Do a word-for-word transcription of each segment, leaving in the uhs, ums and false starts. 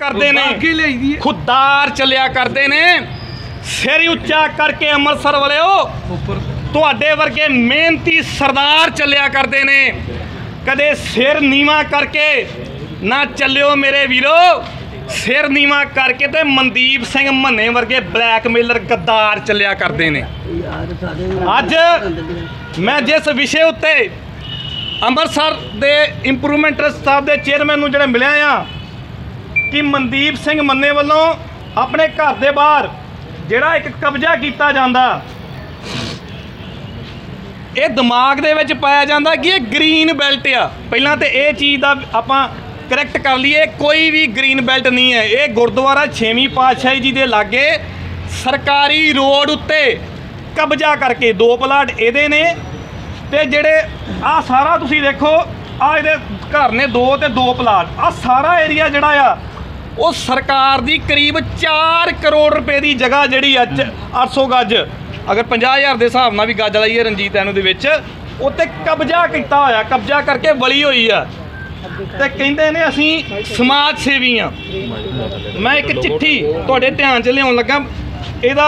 करते ने, खुददार चलिया करते ने। सिर उच्चा करके अमृतसर वाले तुहाडे वर्गे मेहनती सरदार चलिया करते ने, कदे सिर नीवा करके ना चलियो मेरे वीरो। सिर नीवा करके ते मनदीप सिंह मन्ने वर्गे ब्लैकमेलर गद्दार चलिया करते ने। अज मैं जिस विषय उत्ते अमृतसर दे इंप्रूवमेंट ट्रस्ट साहब दे चेयरमैन नूं जिहड़े मिलिया आ कि मनदीप सिंह मन्ने वालों अपने घर दे बाहर जिहड़ा एक कब्जा किया जाता, ये दिमाग दे विच पाया जाता कि ये ग्रीन बैल्ट आ। पहलां तो ये चीज़ का आपां करैक्ट कर लीए, कोई भी ग्रीन बैल्ट नहीं है। ये गुरुद्वारा छेवीं पातशाही जी के लागे सरकारी रोड उत्ते कब्जा करके दो प्लाट इहदे ने ते जिहड़े आ सारा तुसीं देखो आ इहदे घर ने दो ते दो प्लाट, आ सारा एरिया जिहड़ा आ वो सरकार दी करीब चार करोड़ रुपए की जगह जिहड़ी अठ सौ गज, अगर पचास हज़ार के हिसाब नाल भी गज लाइए रंजीत एनू दे विच उत्ते कब्जा किया होया, कब्जा करके वली हुई है ते कहंदे ने असीं समाज सेवी हाँ। मैं एक चिट्ठी तुहाडे ध्यान च लियाउण लगा, इहदा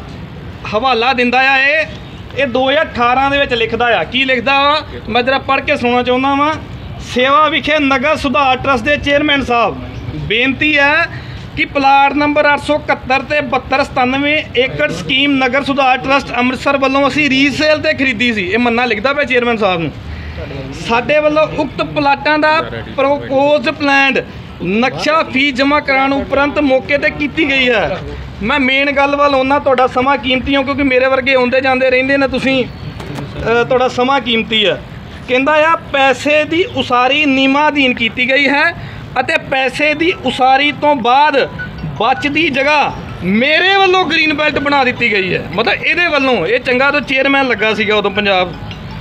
हवाला दिंदा आ ये ये दो हज़ार अठारह दे विच लिखदा आ। की लिखदा वा मैं जरा पढ़ के सुणना चाहुंदा वां। सेवा विखे नगर सुधार ट्रस्ट के चेयरमैन साहब, बेनती है कि प्लाट नंबर अठ सौ इकहत्तर ते बहत्तर सतानवे एकड़ स्कीम नगर सुधार ट्रस्ट अमृतसर वालों असीं रीसेल ते खरीदी सी। ये मन्ना लिखदा पिया चेयरमैन साहब नूं। साडे वालों उक्त प्लाटां दा प्रोपोज प्लान नक्शा फीस जमा कराने उपरंत मौके ते कीती गई है। मैं मेन गल वाल आउणा, तुहाडा समा कीमती हो क्योंकि मेरे वर्गे आउंदे जांदे रहिंदे ने, तुसीं तुहाडा समा कीमती है। कहंदा आ पैसे दी उसारी नियमाधीन कीती गई है ਅਤੇ पैसे की उसारी तो बाद बचती जगह मेरे वालों ग्रीन बैल्ट बना दी गई है। मतलब ये वालों ये चंगा तो चेयरमैन लगा सीगा उदों पंजाब।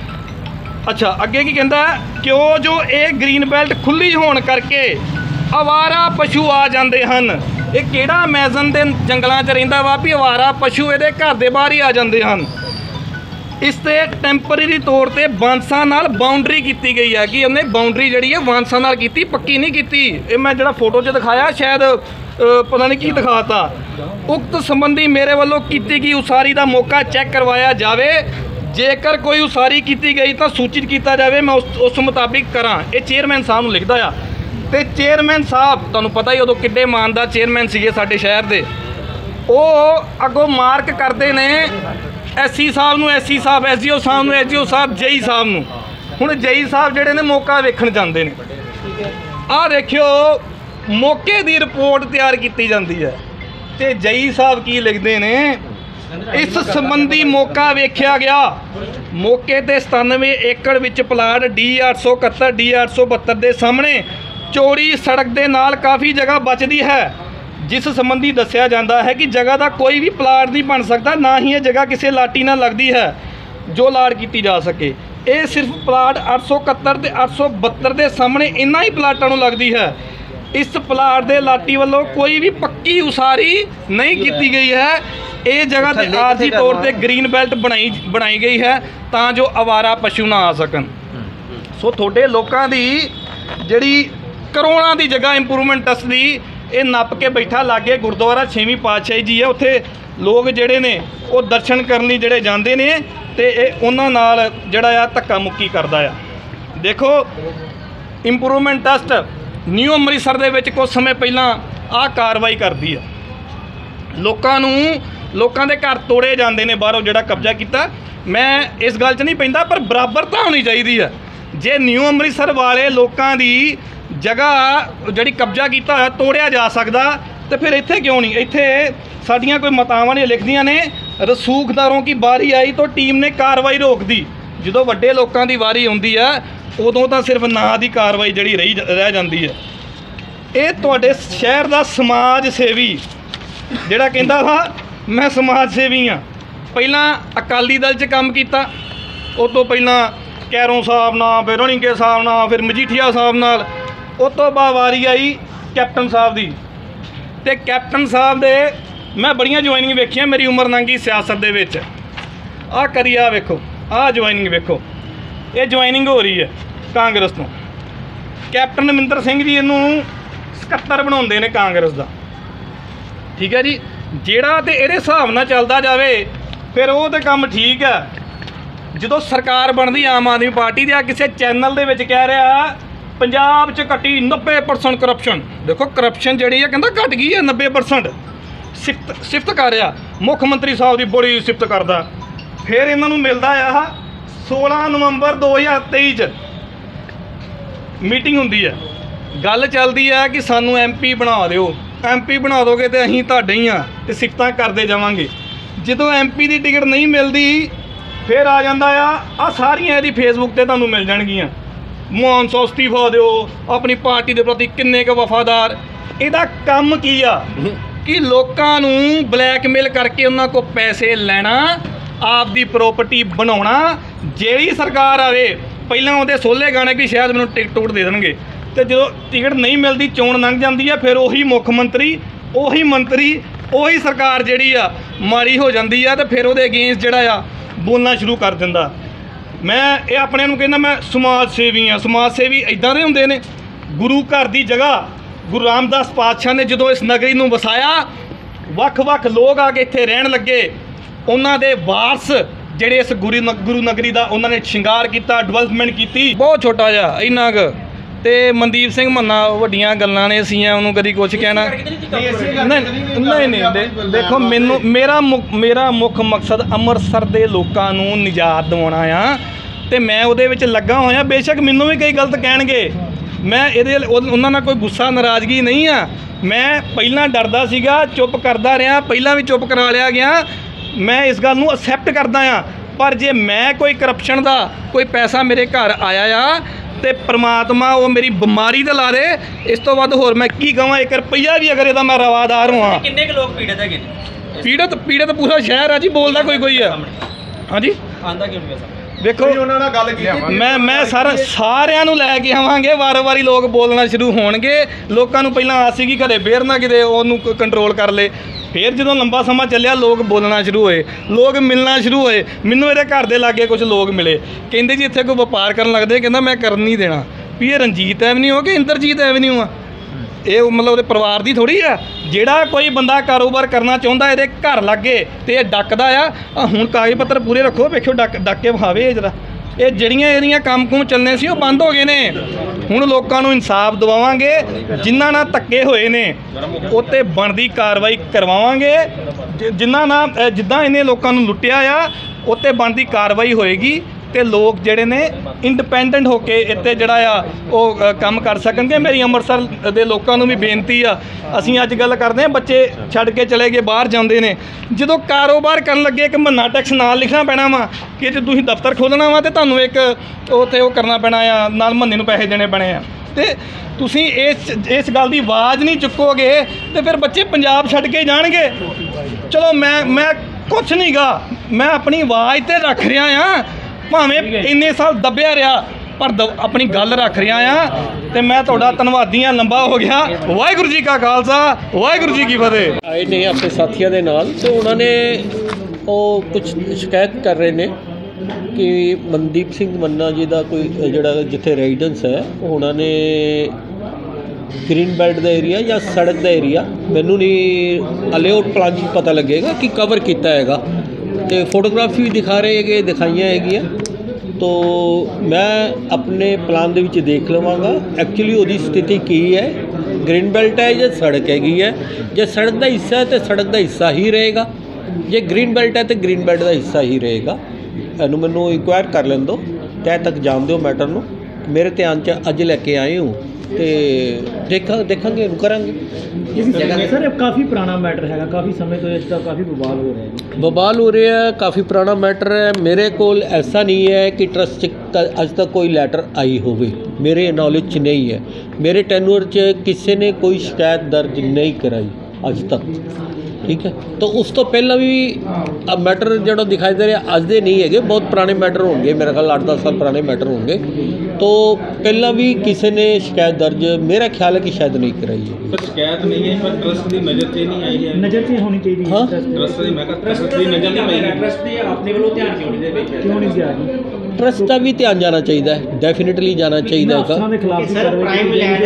अच्छा अगे की कहता क्यों जो ये ग्रीन बैल्ट खुली होने करके आवारा पशु आ जाते हैं। ये किहड़ा अमेज़न के जंगलों च रहिंदा वा भी आवारा पशु ये घर के बाहर ही आ जाते हैं। इस ते टैंपरेरी तौर पर बांसा नाल बाउंड्री की गई है कि उन्हें बाउंड्री जी है बांसा नाल की, पक्की नहीं की। ये मैं जो फोटो च दिखाया शायद पता नहीं की दिखाता। उक्त संबंधी मेरे वालों की गई उसारी का मौका चैक करवाया जाए, जेकर कोई उसारी की गई तो सूचित किया जाए, मैं उस उस मुताबिक करा। ये चेयरमैन साहब नूं लिखदा आ। ते चेयरमैन साहब तुहानूं पता ही उदों किड्डे मानदार चेयरमैन सीगे साडे शहर दे, वो अगों मार्क करते ने एस सी साहब नूं एस सी साहब, एस जी ओ साहब नूं एस जी ओ साहब, जई साहब नूं। हुण जई साहब जिहड़े ने मौका वेखण जांदे ने, आ देखियो मौके दी रिपोर्ट तैयार की जाती है ते जई साहब की लिखते ने, इस संबंधी मौका वेख्या गया। मौके ते सतानवे एकड़ विच प्लाट डी अठ सौ इकहत्तर डी अठ सौ बहत्तर के सामने चौड़ी सड़क के नाल काफ़ी जगह बचती है, जिस संबंधी दस्या जाता है कि जगह का कोई भी प्लाट नहीं बन सकता, ना ही ये जगह किसी लाटी नाल लगती है जो लाट की जा सके। ये सिर्फ प्लाट अठ सौ इकहत्तर ते अठ सौ बहत्तर के सामने इन्हां ही प्लाटों नूं लगती है। इस प्लाट के लाटी वालों कोई भी पक्की उसारी नहीं की गई है। ये जगह ते आरजी तौर पर ग्रीन बैल्ट बनाई बनाई गई है तां जो आवारा पशु ना आ सकन। सो थोड़े लोगों की जिहड़ी करोड़ां की जगह इंप्रूवमेंट ट्रस्ट की ये नप के बैठा लागे गुरुद्वारा छेवीं पातशाही जी है, उत्थे लोग जिहड़े ने वो दर्शन करने जिहड़े जांदे ने ते उन्हां नाल जिहड़ा आ धक्का मुक्की करदा आ। देखो इंप्रूवमेंट ट्रस्ट न्यू अमृतसर दे विच कुछ समय पहला आ कार्रवाई करदी है, लोकां नूं लोकां दे घर तोड़े जांदे ने बाहरों जिहड़ा कब्जा किया। मैं इस गल च नहीं पैंदा पर बराबरता होनी चाहिए है। जे न्यू अमृतसर वाले लोकां दी जगह जिहड़ी कब्जा किया होया तोड़िया जा सकदा तो फिर इत्थे क्यों नहीं। इत्थे साडियां कोई मातावां ने लिखदियां ने रसूखदारों की बारी आई तो टीम ने कार्रवाई रोक दी। जो वड्डे लोगों की वारी आउंदी है उदों तो सिर्फ ना की कार्रवाई जिहड़ी रही रह जाती है। ये तुहाडे शहर का समाज सेवी जिहड़ा कहंदा वा मैं समाज सेवी हाँ, पहला अकाली दल च काम किया, उस तो पहला कैरों साहब नाल, फिर रणीके साहब नाल, फिर मजीठिया साहब नाल, उस तो बाद वारी आई कैप्टन साहब की। तो कैप्टन साहब दे मैं बड़ियां ज्वाइनिंग वेखियां, मेरी उम्र लंघी सियासत दे विच। आ करी आ वेखो, आ ज्वाइनिंग वेखो, ये ज्वाइनिंग हो रही है कांग्रेस तो। कैप्टन अमरिंदर सिंह जी इनू ਸਕੱਤਰ ਬਣਾਉਂਦੇ ਨੇ ਕਾਂਗਰਸ ਦਾ। ਠੀਕ ਹੈ ਜੀ, ਜਿਹੜਾ ਤੇ ਇਹਦੇ ਹਿਸਾਬ ਨਾਲ ਚੱਲਦਾ ਜਾਵੇ ਫਿਰ ਉਹ ਤੇ ਕੰਮ ਠੀਕ ਹੈ। ਜਦੋਂ ਸਰਕਾਰ ਬਣਦੀ ਆਮ ਆਦਮੀ ਪਾਰਟੀ ਦੀ, ਆ ਕਿਸੇ ਚੈਨਲ ਦੇ ਵਿੱਚ ਕਹਿ ਰਿਹਾ ਪੰਜਾਬ 'ਚ ਘਟੀ ਨੱਬੇ ਪਰਸੈਂਟ ਕਰਪਸ਼ਨ। ਦੇਖੋ ਕਰਪਸ਼ਨ ਜਿਹੜੀ ਹੈ ਕਹਿੰਦਾ ਘਟ ਗਈ ਹੈ ਨੱਬੇ ਪਰਸੈਂਟ। ਸਿਫਤ ਸਿਫਤ ਕਰ ਰਿਹਾ, ਮੁੱਖ ਮੰਤਰੀ ਸਾਹਿਬ ਦੀ ਬੜੀ ਸਿਫਤ ਕਰਦਾ। ਫਿਰ ਇਹਨਾਂ ਨੂੰ ਮਿਲਦਾ ਆ ਸੋਲਾਂ ਨਵੰਬਰ ਦੋ ਹਜ਼ਾਰ ਤੇਈ 'ਚ ਮੀਟਿੰਗ ਹੁੰਦੀ ਹੈ, ਗੱਲ ਚੱਲਦੀ ਹੈ ਕਿ ਸਾਨੂੰ ਐਮ ਪੀ ਬਣਾ ਦਿਓ, ਐਮ ਪੀ ਬਣਾ ਦੋਗੇ ਤੇ ਅਸੀਂ ਤੁਹਾਡੇ ਹੀ ਆ ਤੇ ਸਿਫਤਾਂ ਕਰਦੇ ਜਾਵਾਂਗੇ। ਜਦੋਂ ਐਮ ਪੀ ਦੀ ਟਿਕਟ ਨਹੀਂ ਮਿਲਦੀ ਫਿਰ ਆ ਜਾਂਦਾ ਆ ਆ ਸਾਰੀਆਂ ਇਹਦੀ ਫੇਸਬੁੱਕ ਤੇ ਤੁਹਾਨੂੰ ਮਿਲ ਜਾਣਗੀਆਂ, ਮਾਨ ਸਾਹਿਬ ਅਸਤੀਫਾ ਦਿਓ, ਆਪਣੀ ਪਾਰਟੀ ਦੇ ਪ੍ਰਤੀ ਕਿੰਨੇ ਕੁ ਵਫਾਦਾਰ। ਇਹਦਾ ਕੰਮ ਕੀ ਆ ਕਿ ਲੋਕਾਂ ਨੂੰ ਬਲੈਕਮੇਲ ਕਰਕੇ ਉਹਨਾਂ ਕੋਲ ਪੈਸੇ ਲੈਣਾ, ਆਪਦੀ ਪ੍ਰੋਪਰਟੀ ਬਣਾਉਣਾ। ਜਿਹੜੀ ਸਰਕਾਰ ਆਵੇ ਪਹਿਲਾਂ ਉਹਦੇ ਸੋਲੇ ਗਾਣੇ ਵੀ ਸ਼ਾਇਦ ਮੈਨੂੰ ਟਿਕਟ ਟੁਕਟ ਦੇ ਦੇਣਗੇ, ਤੇ ਜਦੋਂ ਟਿਕਟ ਨਹੀਂ ਮਿਲਦੀ ਚੋਣ ਲੰਘ ਜਾਂਦੀ ਆ ਫਿਰ ਉਹੀ ਮੁੱਖ ਮੰਤਰੀ, ਉਹੀ ਮੰਤਰੀ, ਉਹੀ ਸਰਕਾਰ ਜਿਹੜੀ ਆ ਮਾੜੀ ਹੋ ਜਾਂਦੀ ਆ ਤੇ ਫਿਰ ਉਹਦੇ ਅਗੇਂਸਟ ਜਿਹੜਾ ਆ ਬੋਲਣਾ ਸ਼ੁਰੂ ਕਰ ਦਿੰਦਾ। ਮੈਂ ਇਹ ਆਪਣੇ ਨੂੰ ਕਹਿੰਦਾ ਮੈਂ ਸਮਾਜ ਸੇਵੀ ਹਾਂ। ਸਮਾਜ ਸੇਵੀ ਇੱਦਾਂ ਦੇ ਹੁੰਦੇ ਨੇ। ਗੁਰੂ ਘਰ ਦੀ ਜਗ੍ਹਾ ਗੁਰੂ ਰਾਮਦਾਸ ਪਾਤਸ਼ਾਹ ਨੇ ਜਦੋਂ ਇਸ ਨਗਰੀ ਨੂੰ ਵਸਾਇਆ, ਵੱਖ-ਵੱਖ ਲੋਕ ਆ ਕੇ ਇੱਥੇ ਰਹਿਣ ਲੱਗੇ। ਉਹਨਾਂ ਦੇ ਵਾਰਸ ਜਿਹੜੇ ਇਸ ਗੁਰੂ ਗੁਰੂ ਨਗਰੀ ਦਾ ਉਹਨਾਂ ਨੇ ਸ਼ਿੰਗਾਰ ਕੀਤਾ, ਡਿਵੈਲਪਮੈਂਟ ਕੀਤੀ। ਬਹੁਤ ਛੋਟਾ ਜਿਹਾ ਇੰਨਾ ਕੁ, ਤੇ ਮਨਦੀਪ ਸਿੰਘ ਮੰਨਾ ਵੱਡੀਆਂ ਗੱਲਾਂ ਨੇ, ਸੀਆਂ ਉਹਨੂੰ ਕਦੀ ਕੁਛ ਕਹਿਣਾ ਨਹੀਂ ਨਹੀਂ ਨਹੀਂ। ਦੇਖੋ ਮੈਨੂੰ ਮੇਰਾ ਮੁੱਖ ਮੇਰਾ ਮੁੱਖ ਮਕਸਦ ਅੰਮ੍ਰਿਤਸਰ ਦੇ ਲੋਕਾਂ ਨੂੰ ਨਿਜਾਤ ਦਿਵਾਉਣਾ ਆ, ਤੇ ਮੈਂ ਉਹਦੇ ਵਿੱਚ ਲੱਗਾ ਹੋਇਆ। ਬੇਸ਼ੱਕ ਮੈਨੂੰ ਵੀ ਕਈ ਗਲਤ ਕਹਿਣਗੇ, ਮੈਂ ਇਹਦੇ ਉਹਨਾਂ ਨਾਲ ਕੋਈ ਗੁੱਸਾ ਨਾਰਾਜ਼ਗੀ ਨਹੀਂ ਆ। ਮੈਂ ਪਹਿਲਾਂ ਡਰਦਾ ਸੀਗਾ, ਚੁੱਪ ਕਰਦਾ ਰਿਹਾ, ਪਹਿਲਾਂ ਵੀ ਚੁੱਪ ਕਰਾ ਲਿਆ ਗਿਆ। ਮੈਂ ਇਸ ਗੱਲ ਨੂੰ ਅਸੈਪਟ ਕਰਦਾ ਆ, ਪਰ ਜੇ ਮੈਂ ਕੋਈ ਕਰਪਸ਼ਨ ਦਾ ਕੋਈ ਪੈਸਾ ਮੇਰੇ ਘਰ ਆਇਆ ਆ ਤੇ ਪ੍ਰਮਾਤਮਾ ਉਹ ਮੇਰੀ ਬਿਮਾਰੀ ਤੇ ਲਾ ਦੇ, ਇਸ ਤੋਂ ਵੱਧ ਹੋਰ ਮੈਂ ਕੀ ਕਹਾਂ। ਇੱਕ ਰੁਪਈਆ ਵੀ ਅਗਰ ਇਹਦਾ ਮੈਂ ਰਵਾਦਾਰ ਹਾਂ। ਕਿੰਨੇ ਕੁ ਲੋਕ ਪੀੜਤ ਹੈਗੇ ਨੇ? ਪੀੜਤ ਪੀੜਤ ਪੂਰਾ ਸ਼ਹਿਰ ਆ ਜੀ, ਬੋਲਦਾ ਕੋਈ ਕੋਈ ਆ। ਹਾਂਜੀ ਆਂਦਾ ਕਿਉਂ ਨਹੀਂ? ਵੇਖੋ ਉਹਨਾਂ ਨਾਲ ਗੱਲ ਕੀਤੀ ਮੈਂ ਮੈਂ ਸਾਰਾ ਸਾਰਿਆਂ ਨੂੰ ਲੈ ਕੇ ਆਵਾਂਗੇ, ਵਾਰ ਵਾਰੀ ਲੋਕ ਬੋਲਣਾ ਸ਼ੁਰੂ ਹੋਣਗੇ। ਲੋਕਾਂ ਨੂੰ ਪਹਿਲਾਂ ਆਸ ਸੀਗੀ ਘਰੇ ਫੇਰ ਨਾ ਕਿਤੇ ਉਹਨੂੰ ਕੰਟਰੋਲ ਕਰ ਲੇ, ਫਿਰ ਜਦੋਂ ਲੰਬਾ ਸਮਾਂ ਚੱਲਿਆ ਲੋਕ ਬੋਲਣਾ ਸ਼ੁਰੂ ਹੋਏ, ਲੋਕ ਮਿਲਣਾ ਸ਼ੁਰੂ ਹੋਏ। ਮੈਨੂੰ ਇਹਦੇ ਘਰ ਦੇ ਲਾਗੇ ਕੁਝ ਲੋਕ ਮਿਲੇ, ਕਹਿੰਦੇ ਜੀ ਇੱਥੇ ਕੋਈ ਵਪਾਰ ਕਰਨ ਲੱਗਦੇ, ਕਹਿੰਦਾ ਮੈਂ ਕਰਨ ਨਹੀਂ ਦੇਣਾ। ਵੀ ਇਹ ਰਣਜੀਤ ਐਵਨਿਊ ਕਿ ਇੰਦਰਜੀਤ ਐਵਨਿਊ ਆ? ਇਹ ਮਤਲਬ ਉਹਦੇ ਪਰਿਵਾਰ ਦੀ ਥੋੜ੍ਹੀ ਆ। ਜਿਹੜਾ ਕੋਈ ਬੰਦਾ ਕਾਰੋਬਾਰ ਕਰਨਾ ਚਾਹੁੰਦਾ ਇਹਦੇ ਘਰ ਲੱਗੇ ਤੇ ਇਹ ਡੱਕਦਾ ਆ। ਹੁਣ ਕਾਗਜ਼ ਪੱਤਰ ਪੂਰੇ ਰੱਖੋ, ਵੇਖਿਓ ਡੱਕ ਡੱਕ ਕੇ ਵਿਖਾਵੇ ਜਰਾ। ਇਹ ਜਿਹੜੀਆਂ ਇਹਦੀਆਂ ਕੰਮ ਕੁਮ ਚੱਲਣੇ ਸੀ ਉਹ ਬੰਦ ਹੋ ਗਏ ਨੇ। ਹੁਣ ਲੋਕਾਂ ਨੂੰ ਇਨਸਾਫ ਦਿਵਾਵਾਂਗੇ, ਜਿਨ੍ਹਾਂ ਨਾਲ ਧੱਕੇ ਹੋਏ ਨੇ ਉੱਤੇ ਬਣਦੀ ਕਾਰਵਾਈ ਕਰਵਾਵਾਂਗੇ। ਜਿਨ੍ਹਾਂ ਨਾਲ ਜਿੱਦਾਂ ਇਹਨੇ ਲੋਕਾਂ ਨੂੰ ਲੁੱਟਿਆ ਆ ਉੱਤੇ ਬਣਦੀ ਕਾਰਵਾਈ ਹੋਏਗੀ, ਤੇ ਲੋਕ ਜਿਹੜੇ ਨੇ ਇੰਡੀਪੈਂਡੈਂਟ ਹੋ ਕੇ ਇੱਥੇ ਜਿਹੜਾ ਆ ਉਹ ਕੰਮ ਕਰ ਸਕਣਗੇ। ਮੇਰੀ ਅੰਮ੍ਰਿਤਸਰ ਦੇ ਲੋਕਾਂ ਨੂੰ ਵੀ ਬੇਨਤੀ ਆ, ਅਸੀਂ ਅੱਜ ਗੱਲ ਕਰਦੇ ਹਾਂ ਬੱਚੇ ਛੱਡ ਕੇ ਚਲੇ ਗਏ ਬਾਹਰ ਜਾਂਦੇ ਨੇ, ਜਦੋਂ ਕਾਰੋਬਾਰ ਕਰਨ ਲੱਗੇ ਇੱਕ ਮਹੀਨਾ ਟੈਕਸ ਨਾਲ ਲਿਖਣਾ ਪੈਣਾ ਵਾ ਕਿ ਜੇ ਤੁਸੀਂ ਦਫ਼ਤਰ ਖੋਲ੍ਹਣਾ ਵਾ ਤੇ ਤੁਹਾਨੂੰ ਇੱਕ ਉੱਥੇ ਉਹ ਕਰਨਾ ਪੈਣਾ ਆ, ਨਾਲ ਮਹੀਨੇ ਨੂੰ ਪੈਸੇ ਦੇਣੇ ਪੈਣੇ ਆ। ਤੇ ਤੁਸੀਂ ਇਸ ਇਸ ਗੱਲ ਦੀ ਆਵਾਜ਼ ਨਹੀਂ ਚੁੱਕੋਗੇ ਤੇ ਫਿਰ ਬੱਚੇ ਪੰਜਾਬ ਛੱਡ ਕੇ ਜਾਣਗੇ। ਚਲੋ ਮੈਂ ਮੈਂ ਕੁਛ ਨਹੀਂ ਗਾ, ਮੈਂ ਆਪਣੀ ਆਵਾਜ਼ ਤੇ ਰੱਖ ਰਿਹਾ ਆ, ਭਾਵੇਂ ਇੰਨੇ ਸਾਲ ਦੱਬਿਆ ਰਿਹਾ ਪਰ ਦ ਆਪਣੀ ਗੱਲ ਰੱਖ ਰਿਹਾ ਆ। ਤੇ ਮੈਂ ਤੁਹਾਡਾ ਧੰਨਵਾਦੀ ਹਾਂ, ਲੰਬਾ ਹੋ ਗਿਆ। ਵਾਹਿਗੁਰੂ ਜੀ ਕਾ ਖਾਲਸਾ, ਵਾਹਿਗੁਰੂ ਜੀ ਕੀ ਫਤਿਹ। ਆਏ ਨੇ ਆਪਣੇ ਸਾਥੀਆਂ ਦੇ ਨਾਲ, ਤੇ ਉਹਨਾਂ ਨੇ ਉਹ ਕੁਝ ਸ਼ਿਕਾਇਤ ਕਰ ਰਹੇ ਨੇ ਕਿ ਮਨਦੀਪ ਸਿੰਘ ਮੰਨਾ ਜੀ ਦਾ ਕੋਈ ਜਿਹੜਾ ਜਿੱਥੇ ਰੈਜ਼ੀਡੈਂਸ ਹੈ ਉਹਨਾਂ ਨੇ ਗ੍ਰੀਨ ਬੈਲਟ ਦਾ ਏਰੀਆ ਜਾਂ ਸੜਕ ਦਾ ਏਰੀਆ, ਮੈਨੂੰ ਨਹੀਂ ਅਲੇਆਊਟ ਪਲਾਨ 'ਚ ਪਤਾ ਲੱਗੇਗਾ ਕਿ ਕਵਰ ਕੀਤਾ ਹੈਗਾ, ਤੇ ਫੋਟੋਗ੍ਰਾਫੀ ਵੀ ਦਿਖਾ ਰਹੇ ਹੈਗੇ, ਦਿਖਾਈਆਂ ਹੈਗੀਆਂ। ਤੋ ਮੈਂ ਆਪਣੇ ਪਲਾਨ ਦੇ ਵਿੱਚ ਦੇਖ ਲਵਾਂਗਾ ਐਕਚੁਅਲੀ ਉਹਦੀ ਸਥਿਤੀ ਕੀ ਹੈ, ਗ੍ਰੀਨ ਬੈਲਟ ਹੈ ਜਾਂ ਸੜਕ ਹੈਗੀ ਹੈ। ਜੇ ਸੜਕ ਦਾ ਹਿੱਸਾ ਹੈ ਤਾਂ ਸੜਕ ਦਾ ਹਿੱਸਾ ਹੀ ਰਹੇਗਾ, ਜੇ ਗ੍ਰੀਨ ਬੈਲਟ ਹੈ ਤਾਂ ਗ੍ਰੀਨ ਬੈਲਟ ਦਾ ਹਿੱਸਾ ਹੀ ਰਹੇਗਾ। ਇਹਨੂੰ ਮੈਨੂੰ ਇਨਕੁਆਇਰ ਕਰ ਲੈਣ ਦਿਓ, ਤਹਿ ਤੱਕ ਜਾਣ ਦਿਓ ਮੈਟਰ ਨੂੰ। ਮੇਰੇ ਧਿਆਨ 'ਚ ਅੱਜ ਲੈ ਕੇ ਆਏ ਹੋ ਤੇ ਦੇਖਾਂ ਦੇਖਾਂਗੇ ਇਹਨੂੰ ਕਰਾਂਗੇ। ਸਰ ਕਾਫੀ ਪੁਰਾਣਾ ਮੈਟਰ ਹੈਗਾ, ਕਾਫੀ ਸਮੇਂ ਤੋਂ ਇਸ ਦਾ ਕਾਫੀ ਬਵਾਲ ਹੋ ਰਿਹਾ ਹੈ ਬਵਾਲ ਹੋ ਰਿਹਾ ਹੈ ਕਾਫੀ ਪੁਰਾਣਾ ਮੈਟਰ ਹੈ। ਮੇਰੇ ਕੋਲ ਐਸਾ ਨਹੀਂ ਹੈ ਕਿ ਟਰਸਟ 'ਚ ਅੱਜ ਤੱਕ ਕੋਈ ਲੈਟਰ ਆਈ ਹੋਵੇ, ਮੇਰੇ ਨੌਲੇਜ 'ਚ ਨਹੀਂ ਹੈ। ਮੇਰੇ ਟੈਨੂਅਰ 'ਚ ਕਿਸੇ ਨੇ ਕੋਈ ਸ਼ਿਕਾਇਤ ਦਰਜ ਨਹੀਂ ਕਰਾਈ ਅੱਜ ਤੱਕ, ਠੀਕ ਹੈ। ਤਾਂ ਉਸ ਤੋਂ ਪਹਿਲਾਂ ਵੀ ਮੈਟਰ ਜਿਹੜਾ ਦਿਖਾਈ ਦੇ ਰਿਹਾ ਅੱਜ ਦੇ ਨਹੀਂ ਹੈਗੇ, ਬਹੁਤ ਪੁਰਾਣੇ ਮੈਟਰ ਹੋਣਗੇ, ਮੇਰੇ ਖਿਆਲ ਅੱਠ ਦਸ ਸਾਲ ਪੁਰਾਣੇ ਮੈਟਰ ਹੋਣਗੇ। तो पहला भी किसी ने शिकायत दर्ज मेरा ख्याल है कि शायद नहीं कराई है। पर शिकायत नहीं है, पर ट्रस्ट की नज़र से नहीं आई है। नज़र से होनी चाहिए। हाँ ट्रस्ट की मैं ट्रस्ट की नज़र नहीं आई। ट्रस्ट की आपने वालों ध्यान क्यों नहीं दे क्यों नहीं दिया? ट्रस्ट का भी ध्यान जाना चाहिए, डेफिनेटली जाना चाहिए। अफसरां दे खिलाफ भी कार्रवाई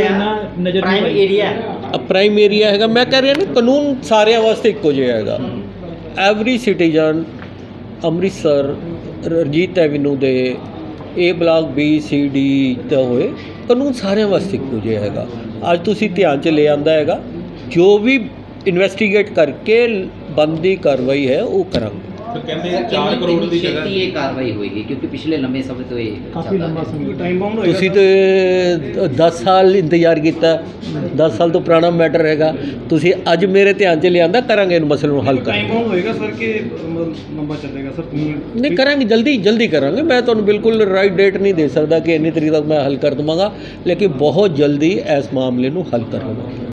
ਨਜ਼ਰ ਨਹੀਂ ਆਈ ਏਰੀਆ ਪ੍ਰਾਈਮ ਏਰੀਆ ਹੈਗਾ। ਮੈਂ ਕਹਿ ਰਿਹਾ ਨਾ ਕਾਨੂੰਨ ਸਾਰਿਆਂ ਵਾਸਤੇ ਇੱਕੋ ਜਿਹਾ ਹੈਗਾ। Every citizen Amritsar Ranjit avenue ਦੇ A block B C D ਤਾਂ ਹੋਏ, ਕਾਨੂੰਨ ਸਾਰਿਆਂ ਵਾਸਤੇ ਇੱਕੋ ਜਿਹਾ ਹੈਗਾ। ਅੱਜ ਤੁਸੀਂ ਧਿਆਨ 'ਚ ਲੈ ਆਂਦਾ ਹੈਗਾ, ਜੋ ਵੀ ਇਨਵੈਸਟੀਗੇਟ ਕਰਕੇ ਬਣਦੀ ਕਾਰਵਾਈ ਹੈ ਉਹ ਕਰਾਂਗੇ। ਫਿਰ ਕਹਿੰਦੇ ਚਾਰ ਕਰੋੜ ਦੀ ਜਗ੍ਹਾ ਛੇਤੀ ਇਹ ਕਾਰਵਾਈ ਹੋਏਗੀ ਕਿਉਂਕਿ ਪਿਛਲੇ ਲੰਬੇ ਸਮੇਂ ਤੋਂ ਇਹ ਕਾਫੀ ਲੰਬਾ ਸਮੇਂ ਟਾਈਮ ਬਾਉਂਡ ਹੋਏਗਾ। ਤੁਸੀਂ ਤੇ ਦਸ ਸਾਲ ਇੰਤਜ਼ਾਰ ਕੀਤਾ, ਦਸ ਸਾਲ ਤੋਂ ਪੁਰਾਣਾ ਮੈਟਰ ਹੈਗਾ। ਤੁਸੀਂ ਅੱਜ ਮੇਰੇ ਧਿਆਨ 'ਚ ਲਿਆਂਦਾ, ਕਰਾਂਗੇ ਇਹਨੂੰ ਮਸਲੇ ਨੂੰ ਹੱਲ ਟਾਈਮ ਕਰਾਂਗੇ। ਬਾਉਂਡ ਹੋਏਗਾ ਸਰ ਕਿ ਲੰਬਾ ਚੱਲੇਗਾ ਸਰ? ਨਹੀਂ ਕਰਾਂਗੇ, ਜਲਦੀ ਜਲਦੀ ਕਰਾਂਗੇ। ਮੈਂ ਤੁਹਾਨੂੰ ਬਿਲਕੁਲ ਰਾਈਟ ਡੇਟ ਨਹੀਂ ਦੇ ਸਕਦਾ ਕਿ ਇੰਨੀ ਤਰੀਕ ਤੱਕ ਮੈਂ ਹੱਲ ਕਰ ਦੇਵਾਂਗਾ, ਲੇਕਿਨ ਬਹੁਤ ਜਲਦੀ ਇਸ ਮਾਮਲੇ ਨੂੰ ਹੱਲ ਕਰਾਂਗਾ।